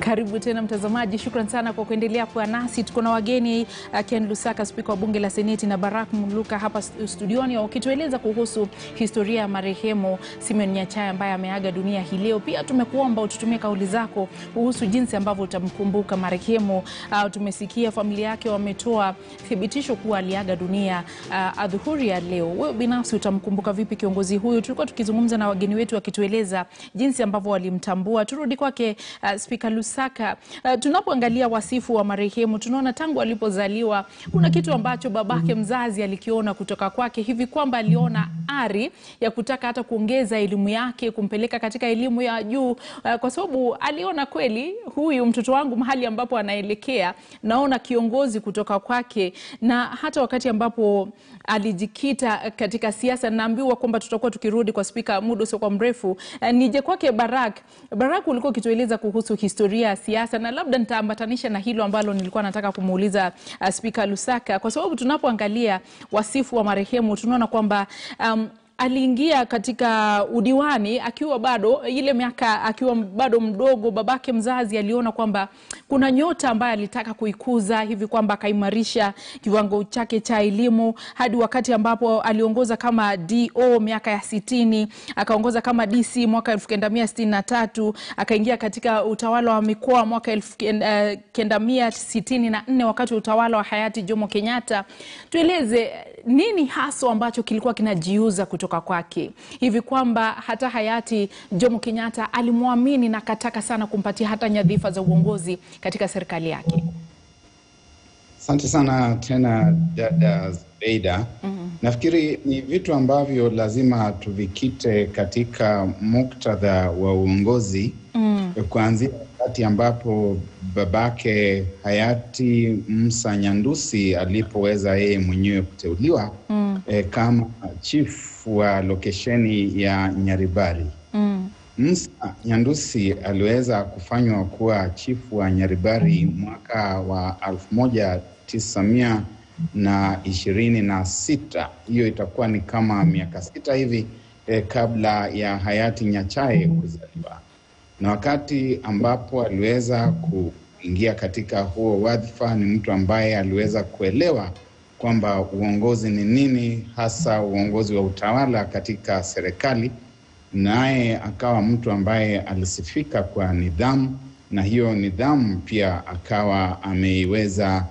Karibu tena mtazamaji, shukran sana kwa kuendelea kuwa nasi. Tuko na wageni Ken Lusaka, spika wa bunge la Seneti, na Barak Muluka hapa studioni wakitueleza kuhusu historia ya marehemu Simeon Nyachae ambaye ameaga dunia hii leo. Pia tumekuomba ututumie kauli zako kuhusu jinsi ambavyo utamkumbuka marehemu. Tumesikia familia yake wametoa thibitisho kuwa aliaga dunia adhuhuri ya leo. Wewe binafsi utamkumbuka vipi kiongozi huyu? Tulikuwa tukizungumza na wageni wetu wakitueleza jinsi ambavyo walimtambua. Turudi kwake Spika Lusaka. Tunapoangalia wasifu wa marehemu, tunaona tangu alipozaliwa kuna kitu ambacho babake mzazi alikiona kutoka kwake, hivi kwamba aliona ari ya kutaka hata kuongeza elimu yake, kumpeleka katika elimu ya juu, kwa sababu aliona kweli huyu mtoto wangu mahali ambapo anaelekea, naona kiongozi kutoka kwake. Na hata wakati ambapo alijikita katika siasa, naambiwa kwamba tutakuwa tukirudi kwa spika muda sio kwa mrefu. Nije kwake Barak, ulikuwa ukitueleza kuhusu historia ya siasa, na labda nitaambatanisha na hilo ambalo nilikuwa nataka kumuuliza Spika Lusaka, kwa sababu tunapoangalia wasifu wa marehemu tunaona kwamba aliingia katika udiwani akiwa bado ile miaka, akiwa bado mdogo. Babake mzazi aliona kwamba kuna nyota ambaye alitaka kuikuza, hivi kwamba akaimarisha kiwango chake cha elimu hadi wakati ambapo aliongoza kama DO miaka ya 60, akaongoza kama DC mwaka 1963, akaingia katika utawala wa mikoa mwaka 1964 wakati utawala wa hayati Jomo Kenyatta. Tueleze nini hasa ambacho kilikuwa kinajiuza kutoka kwake, hivi kwamba hata hayati Jomo Kenyatta alimwamini na kataka sana kumpatia hata nyadhifa za uongozi katika serikali yake? Asante sana tena dada Zubeida. Nafikiri ni vitu ambavyo lazima tuvikite katika muktadha wa uongozi, kuanzia wakati ambapo babake hayati Musa Nyandusi alipoweza yeye mwenyewe kuteuliwa kama chief wa lokesheni ya Nyaribari. Musa Nyandusi aliweza kufanywa kuwa chief wa Nyaribari mwaka wa 1926. Hiyo itakuwa ni kama miaka 6 hivi kabla ya hayati Nyachae kuzaliwa. Na wakati ambapo aliweza kuingia katika huo wadhifa, ni mtu ambaye aliweza kuelewa kwamba uongozi ni nini, hasa uongozi wa utawala katika serikali. Naye akawa mtu ambaye alisifika kwa nidhamu, na hiyo nidhamu pia akawa ameiweza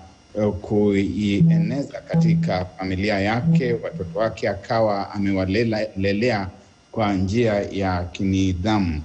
kuieneza katika familia yake. Watoto wake akawa amewalelea kwa njia ya kinidhamu.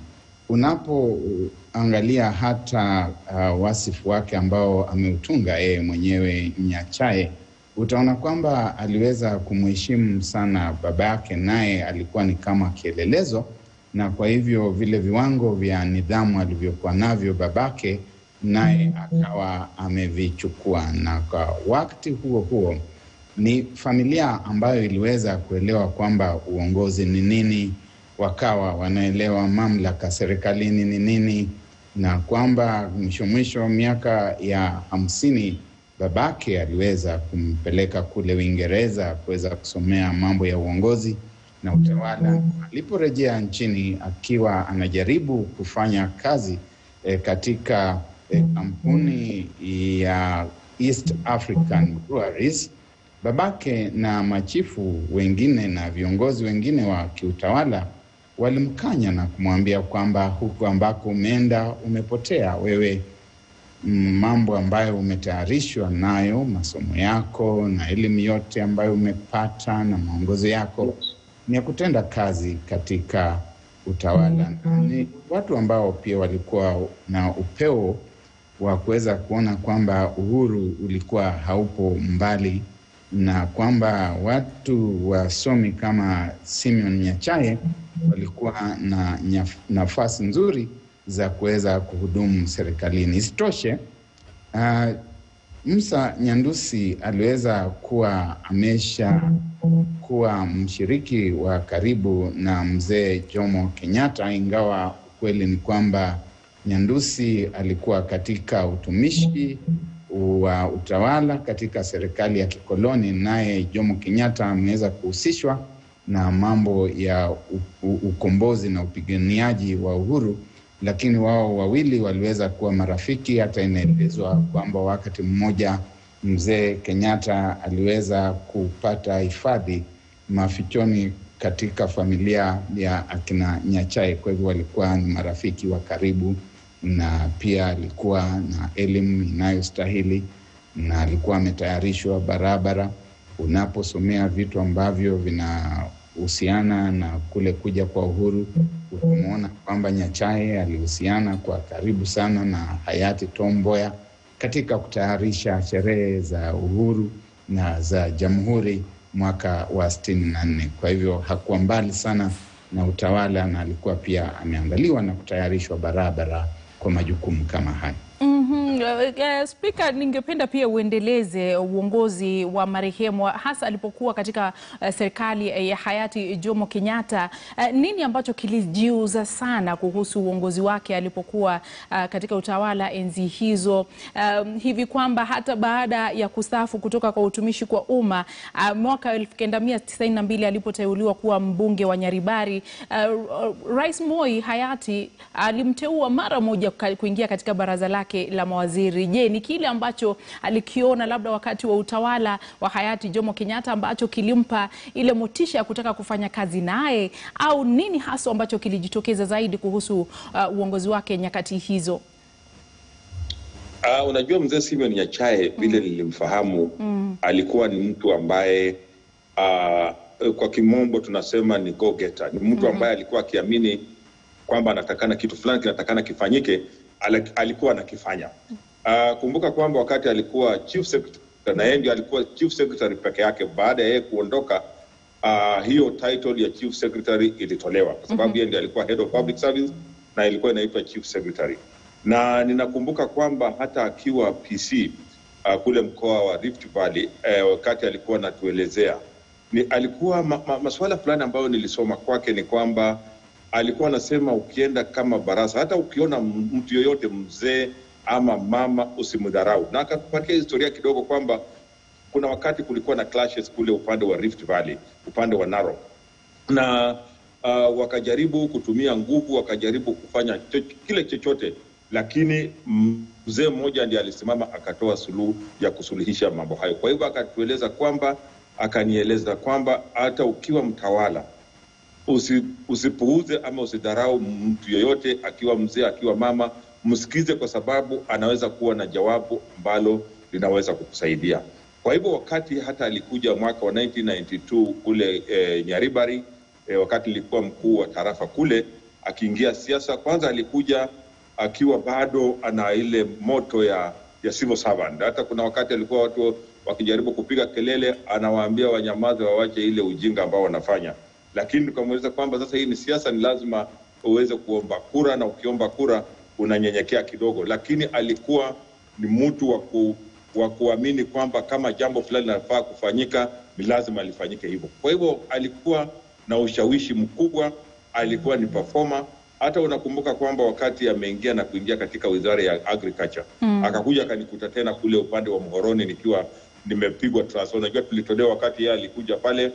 Unapoangalia hata wasifu wake ambao ameutunga yeye mwenyewe Nyachae, utaona kwamba aliweza kumheshimu sana baba yake, naye alikuwa ni kama kielelezo, na kwa hivyo vile viwango vya nidhamu alivyokuwa navyo babake naye akawa amevichukua. Na kwa wakati huo huo ni familia ambayo iliweza kuelewa kwamba uongozi ni nini, wakawa wanaelewa mamlaka serikalini ni nini, na kwamba mwisho miaka ya 50 babake aliweza kumpeleka kule Uingereza kuweza kusomea mambo ya uongozi na utawala. Aliporejea nchini akiwa anajaribu kufanya kazi katika kampuni ya East African Breweries, babake na machifu wengine na viongozi wengine wa kiutawala walimkanya na kumwambia kwamba huku ambako umeenda umepotea. Wewe mambo ambayo umetayarishwa nayo, masomo yako na elimu yote ambayo umepata na maongozo yako, ni ya kutenda kazi katika utawala. Ni watu ambao pia walikuwa na upeo wa kuweza kuona kwamba uhuru ulikuwa haupo mbali, na kwamba watu wasomi kama Simeon Nyachae walikuwa na nafasi nzuri za kuweza kuhudumu serikalini. Isitoshe, Musa Nyandusi aliweza kuwa kuwa mshiriki wa karibu na mzee Jomo Kenyatta, ingawa kweli ni kwamba Nyandusi alikuwa katika utumishi wa utawala katika serikali ya kikoloni, naye Jomo Kenyatta ameweza kuhusishwa na mambo ya ukombozi na upiganiaji wa uhuru lakini wao wawili waliweza kuwa marafiki. Hata inaelezwa kwamba wakati mmoja mzee Kenyatta aliweza kupata hifadhi mafichoni katika familia ya akina Nyachae. Kwa hivyo walikuwa ni marafiki wa karibu, na pia alikuwa na elimu inayostahili na alikuwa ametayarishwa barabara. Unaposomea vitu ambavyo vinahusiana na kule kuja kwa uhuru, utaona kwamba Nyachae alihusiana kwa karibu sana na hayati Tom Mboya katika kutayarisha sherehe za uhuru na za jamhuri mwaka wa 64. Kwa hivyo hakuwa mbali sana na utawala, na alikuwa pia ameandaliwa na kutayarishwa barabara kwa majukumu kama haya. Speaker, ningependa pia uendeleze uongozi wa marehemu hasa alipokuwa katika serikali ya hayati Jomo Kenyatta. Nini ambacho kilijiuza sana kuhusu uongozi wake alipokuwa katika utawala enzi hizo, hivi kwamba hata baada ya kustaafu kutoka kwa utumishi kwa umma mwaka 1992 alipoteuliwa kuwa mbunge wa Nyaribari, Rais Moi hayati alimteua mara moja kuingia katika baraza lake la mawaziri. Je, ni kile ambacho alikiona labda wakati wa utawala wa hayati Jomo Kenyatta ambacho kilimpa ile motisha ya kutaka kufanya kazi naye, au nini hasa ambacho kilijitokeza zaidi kuhusu uongozi wake nyakati hizo? Unajua mzee Simeon Nyachae vile nilimfahamu, alikuwa ni mtu ambaye kwa kimombo tunasema ni go getter. Ni mtu ambaye alikuwa akiamini kwamba anatakana kitu fulani kinatakana kifanyike, alikuwa anakifanya. Kumbuka kwamba wakati alikuwa chief secretary, na yeye ndiye alikuwa chief secretary peke yake. Baada ya yeye kuondoka, hiyo title ya chief secretary ilitolewa kwa sababu yeye ndiye alikuwa head of public service na ilikuwa inaitwa chief secretary. Na ninakumbuka kwamba hata akiwa PC kule mkoa wa Rift Valley, wakati alikuwa anatuelezea, alikuwa masuala fulani ambayo nilisoma kwake ni kwamba alikuwa anasema ukienda kama baraza, hata ukiona mtu yoyote mzee ama mama usimdharau. Na akakupatia historia kidogo kwamba kuna wakati kulikuwa na clashes kule upande wa Rift Valley, upande wa Narok, na wakajaribu kutumia nguvu, wakajaribu kufanya kile chochote, lakini mzee mmoja ndiye alisimama akatoa suluhu ya kusuluhisha mambo hayo. Kwa hivyo akanieleza kwamba hata ukiwa mtawala usipuuze ama usidharau mtu yoyote, akiwa mzee akiwa mama, msikize kwa sababu anaweza kuwa na jawabu ambalo linaweza kukusaidia. Kwa hivyo wakati hata alikuja mwaka wa 1992 kule Nyaribari, wakati alikuwa mkuu wa tarafa kule, akiingia siasa, kwanza alikuja akiwa bado ana ile moto ya civil servant. Hata kuna wakati alikuwa watu wakijaribu kupiga kelele, anawaambia wanyamaze, wawache ile ujinga ambao wanafanya. Lakini tukamweleza kwamba sasa hii ni siasa, ni lazima uweze kuomba kura, na ukiomba kura unanyenyekea kidogo. Lakini alikuwa ni mtu wa kuamini kwamba kama jambo fulani linafaa kufanyika, ni lazima lifanyike hivyo. Kwa hivyo alikuwa na ushawishi mkubwa, alikuwa ni performer. Hata unakumbuka kwamba wakati ameingia na kuingia katika wizara ya agriculture, akakuja akanikuta tena kule upande wa Muhoroni nikiwa nimepigwa transfer. Unajua tulitolewa wakati yeye alikuja pale,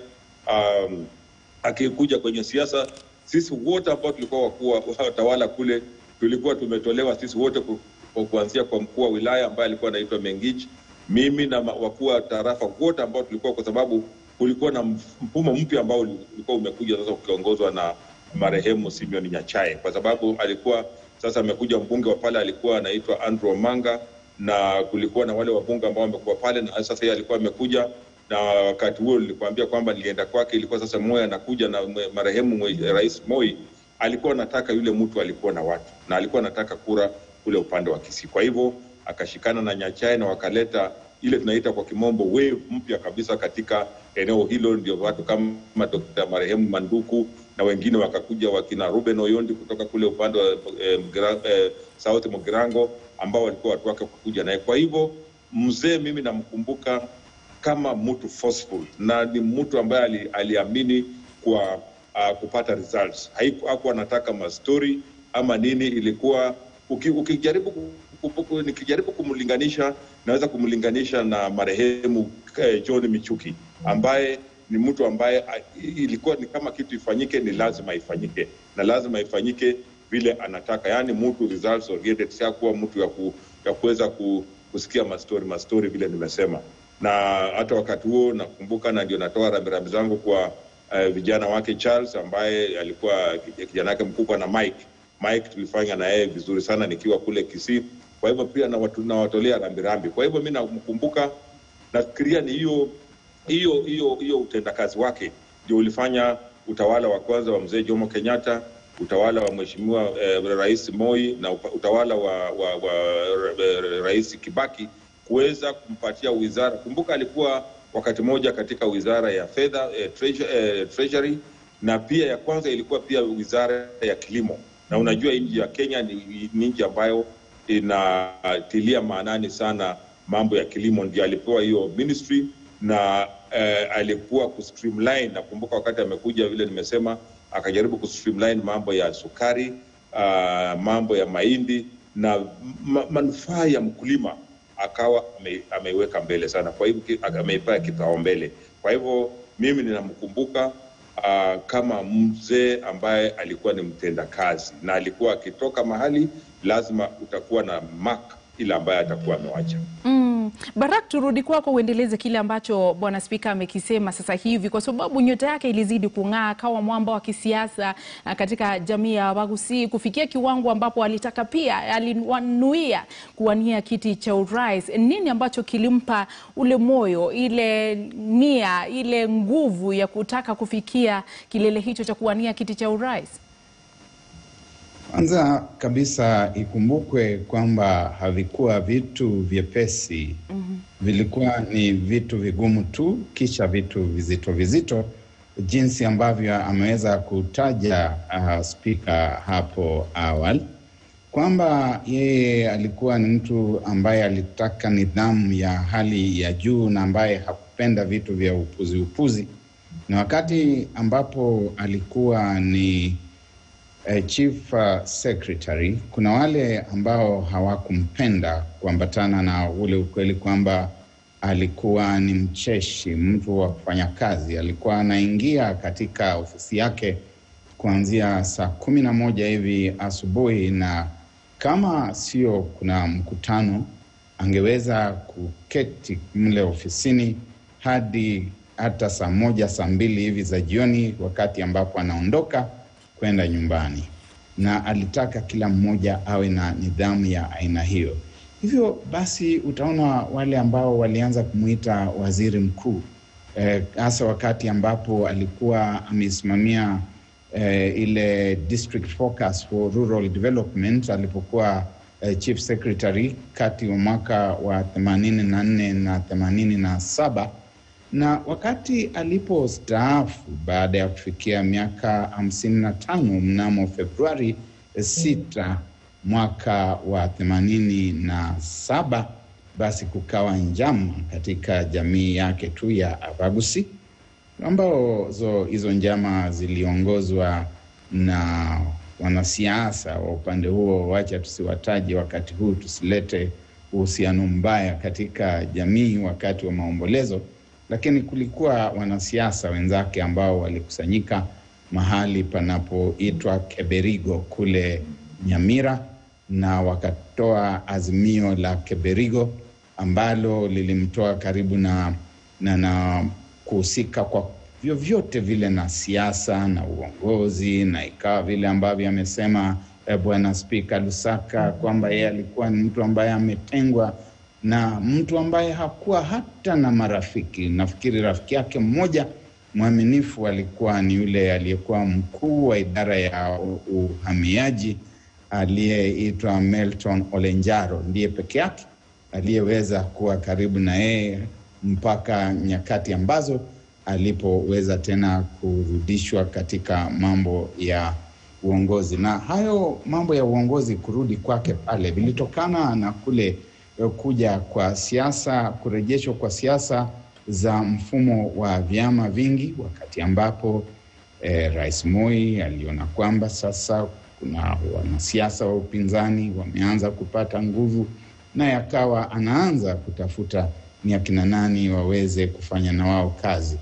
akikuja kwenye siasa, sisi wote ambao tulikuwa wakuu wa utawala kule tulikuwa tumetolewa sisi wote, kuanzia kwa mkuu wa wilaya ambaye alikuwa anaitwa Mengich, mimi na wakuu wa tarafa wote ambao tulikuwa, kwa sababu kulikuwa na mfumo mpya ambao ulikuwa umekuja sasa ukiongozwa na marehemu Simeon Nyachae, kwa sababu alikuwa sasa amekuja mbunge wa pale alikuwa anaitwa Andrew Manga, na kulikuwa na wale wabunge ambao wamekuwa pale, na sasa yeye alikuwa amekuja. Na wakati huo nilikwambia kwamba nilienda kwake, ilikuwa sasa Moi anakuja na marehemu Rais Moi alikuwa anataka yule mtu alikuwa na watu, na alikuwa anataka kura kule upande wa Kisii. Kwa hivyo akashikana na Nyachae na wakaleta ile tunaita kwa kimombo wave mpya kabisa katika eneo hilo. Ndio watu kama Dr. marehemu Manduku na wengine wakakuja, wakina Ruben Oyondi kutoka kule upande wa South Mugirango, ambao walikuwa watu wake kukuja naye. Kwa hivyo mzee mimi namkumbuka kama mtu forceful, na ni mtu ambaye aliamini kwa kupata results. Hakuwa anataka ma story ama nini. Ilikuwa nikijaribu kumlinganisha, naweza kumlinganisha na marehemu John Michuki, ambaye ni mtu ambaye ilikuwa ni kama kitu ifanyike ni lazima ifanyike, na lazima ifanyike vile anataka, yani mtu results oriented, si kuwa mtu ya kuweza kusikia mastori vile nimesema. Na hata wakati huo nakumbuka, na ndio natoa rambirambi zangu kwa vijana wake Charles, ambaye alikuwa kijana wake mkubwa, na Mike tulifanya na yeye vizuri sana nikiwa kule Kisii. Kwa hivyo pia nawatolea rambirambi. Kwa hivyo mimi namkumbuka, nafikiria ni hiyo utendakazi wake ndio ulifanya utawala wa kwanza wa mzee Jomo Kenyatta, utawala wa mheshimiwa Rais Moi, na utawala wa Rais Kibaki kuweza kumpatia wizara. Kumbuka alikuwa wakati moja katika wizara ya fedha, treasury, na pia ya kwanza ilikuwa pia wizara ya kilimo. Na unajua nchi ya Kenya ni nchi ambayo inatilia maanani sana mambo ya kilimo. Ndio alipewa hiyo ministry, na alikuwa kustreamline. Nakumbuka wakati amekuja, vile nimesema, akajaribu kustreamline mambo ya sukari, mambo ya mahindi, na manufaa ya mkulima akawa ameiweka mbele sana. Kwa hivyo ameipa kipaumbele. Kwa hivyo mimi ninamkumbuka kama mzee ambaye alikuwa ni mtenda kazi, na alikuwa akitoka mahali lazima utakuwa na mark ile ambaye atakuwa amewacha. Barak, turudi kwako uendeleze kile ambacho Bwana Spika amekisema sasa hivi, kwa sababu nyota yake ilizidi kung'aa, akawa mwamba wa kisiasa katika jamii ya Wagusi, kufikia kiwango ambapo alitaka pia, alinuia kuwania kiti cha urais. Nini ambacho kilimpa ule moyo, ile nia, ile nguvu ya kutaka kufikia kilele hicho cha kuwania kiti cha urais? Kwanza kabisa ikumbukwe kwamba havikuwa vitu vyepesi. Vilikuwa ni vitu vigumu tu, kisha vitu vizito, jinsi ambavyo ameweza kutaja Spika hapo awali, kwamba yeye alikuwa ni mtu ambaye alitaka nidhamu ya hali ya juu, na ambaye hakupenda vitu vya upuzi. Na wakati ambapo alikuwa ni Chief Secretary, kuna wale ambao hawakumpenda kuambatana na ule ukweli kwamba alikuwa ni mcheshi, mtu wa kufanya kazi. Alikuwa anaingia katika ofisi yake kuanzia saa 11 hivi asubuhi, na kama sio kuna mkutano angeweza kuketi mle ofisini hadi hata saa 1, saa 2 hivi za jioni, wakati ambapo anaondoka kwenda nyumbani. Na alitaka kila mmoja awe na nidhamu ya aina hiyo. Hivyo basi utaona wale ambao walianza kumuita waziri mkuu, hasa wakati ambapo alikuwa amesimamia ile district focus for rural development, alipokuwa chief secretary kati wa mwaka wa 84 na 87. Na wakati alipostaafu baada ya kufikia miaka 55 mnamo Februari 6 mwaka wa 87, basi kukawa njama katika jamii yake tu ya Abagusi, ambao hizo njama ziliongozwa na wanasiasa wa upande huo. Wacha tusiwataje wakati huu, tusilete uhusiano mbaya katika jamii wakati wa maombolezo. Lakini kulikuwa wanasiasa wenzake ambao walikusanyika mahali panapoitwa Keberigo kule Nyamira, na wakatoa azimio la Keberigo ambalo lilimtoa karibu na kuhusika kwa vyovyote vile na siasa na uongozi, na ikawa vile ambavyo amesema Bwana Spika Lusaka kwamba yeye alikuwa ni mtu ambaye ametengwa, na mtu ambaye hakuwa hata na marafiki. Nafikiri rafiki yake mmoja mwaminifu alikuwa ni yule aliyekuwa mkuu wa idara ya uhamiaji aliyeitwa Melton Olenjaro. Ndiye peke yake aliyeweza kuwa karibu na yeye mpaka nyakati ambazo alipoweza tena kurudishwa katika mambo ya uongozi. Na hayo mambo ya uongozi kurudi kwake pale vilitokana na kule kuja kwa siasa, kurejeshwa kwa siasa za mfumo wa vyama vingi, wakati ambapo Rais Moi aliona kwamba sasa kuna wanasiasa wa upinzani wameanza kupata nguvu, na yakawa anaanza kutafuta ni akina nani waweze kufanya na wao kazi.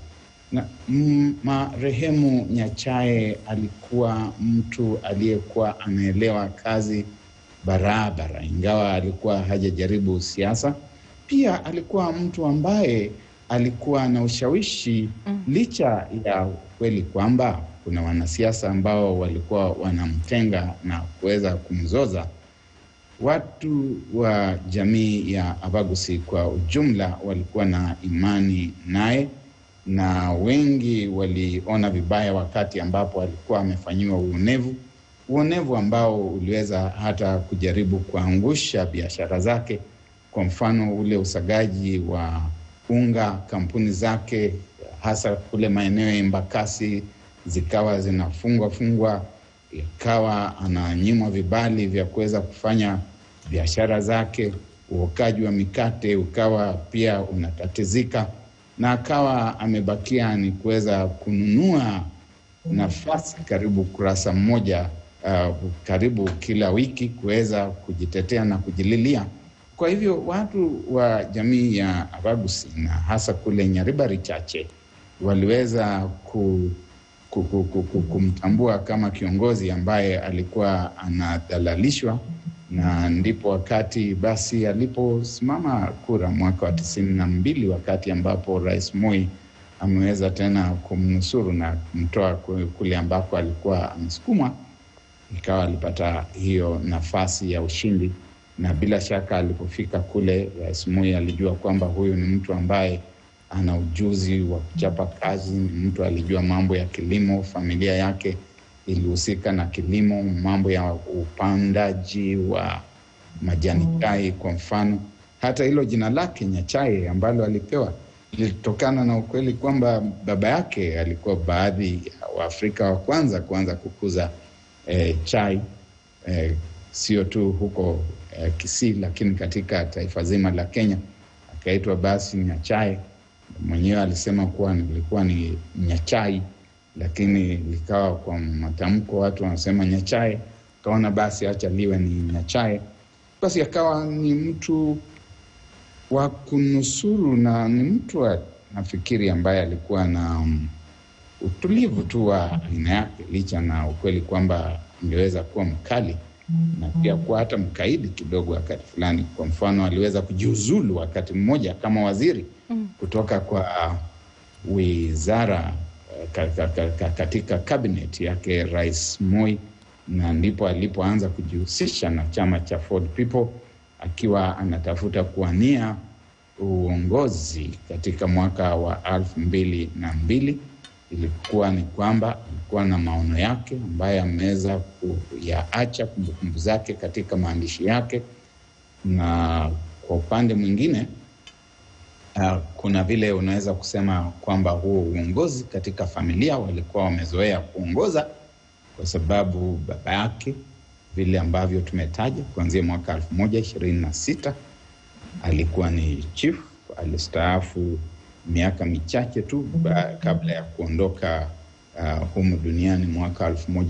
Na marehemu Nyachae alikuwa mtu aliyekuwa anaelewa kazi barabara, ingawa alikuwa hajajaribu siasa. Pia alikuwa mtu ambaye alikuwa na ushawishi licha ya kweli kwamba kuna wanasiasa ambao walikuwa wanamtenga na kuweza kumzoza. Watu wa jamii ya Abagusi kwa ujumla walikuwa na imani naye, na wengi waliona vibaya wakati ambapo alikuwa amefanyiwa uonevu ambao uliweza hata kujaribu kuangusha biashara zake. Kwa mfano ule usagaji wa unga, kampuni zake hasa kule maeneo ya Embakasi zikawa zinafungwa, ikawa ananyimwa vibali vya kuweza kufanya biashara zake. Uokaji wa mikate ukawa pia unatatizika, na akawa amebakia ni kuweza kununua nafasi karibu kurasa mmoja karibu kila wiki kuweza kujitetea na kujililia. Kwa hivyo watu wa jamii ya Abagusi na hasa kule Nyaribari Chache waliweza kumtambua kama kiongozi ambaye alikuwa anadhalalishwa, na ndipo wakati basi aliposimama kura mwaka wa 92, wakati ambapo Rais Moi ameweza tena kumnusuru na kumtoa kule ambako alikuwa amesukumwa, ikawa alipata hiyo nafasi ya ushindi. Na bila shaka alipofika kule, Rais Moi alijua kwamba huyu ni mtu ambaye ana ujuzi wa kuchapa kazi, ni mtu alijua mambo ya kilimo, familia yake ilihusika na kilimo, mambo ya upandaji wa majani chai kwa mfano. Hata hilo jina lake Nyachae ambalo alipewa lilitokana na ukweli kwamba baba yake alikuwa baadhi ya Waafrika wa kwanza kuanza kukuza chai, sio tu huko Kisii lakini katika taifa zima la Kenya. Akaitwa basi Nyachae. Mwenyewe alisema kuwa nilikuwa ni Nyachai, lakini likawa kwa matamko watu wanasema Nyachae. Kaona basi acha liwe ni Nyachae. Basi akawa ni mtu wa kunusuru, na ni mtu nafikiri ambaye alikuwa na utulivu tu wa aina yake, licha na ukweli kwamba angeweza kuwa mkali na pia kuwa hata mkaidi kidogo wakati fulani. Kwa mfano aliweza kujiuzulu wakati mmoja kama waziri kutoka kwa wizara katika cabinet yake Rais Moi, na ndipo alipoanza kujihusisha na chama cha Ford People akiwa anatafuta kuwania uongozi katika mwaka wa 2002. Ilikuwa ni kwamba alikuwa na maono yake ambaye ameweza kuyaacha kumbukumbu zake katika maandishi yake. Na kwa upande mwingine kuna vile unaweza kusema kwamba huo uongozi katika familia walikuwa wamezoea kuongoza, kwa sababu baba yake vile ambavyo tumetaja kuanzia mwaka 1926 alikuwa ni chief. Alistaafu miaka michache tu kabla ya kuondoka humu duniani mwaka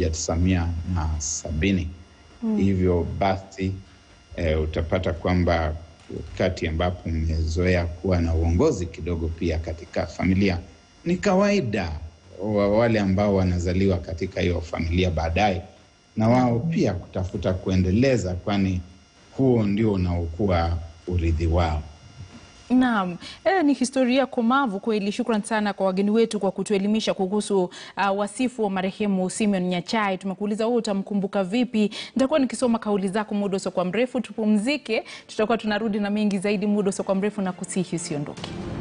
1970. Hivyo basi utapata kwamba wakati ambapo umezoea kuwa na uongozi kidogo pia katika familia, ni kawaida wale ambao wanazaliwa katika hiyo familia baadaye na wao pia kutafuta kuendeleza, kwani huo ndio unaokuwa urithi wao. Naam, ni historia komavu kweli. Shukrani sana kwa wageni wetu kwa kutuelimisha kuhusu wasifu wa marehemu Simeon Nyachae. Tumekuuliza wewe utamkumbuka vipi? Nitakuwa nikisoma kauli zako muda usio kwa mrefu. Tupumzike, tutakuwa tunarudi na mengi zaidi muda usio kwa mrefu, na kusihi usiondoke.